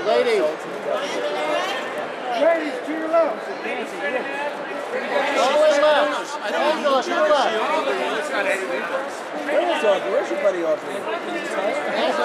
Ladies. Ladies, to your left. All the way left. Angela, to your left. Where's your buddy off?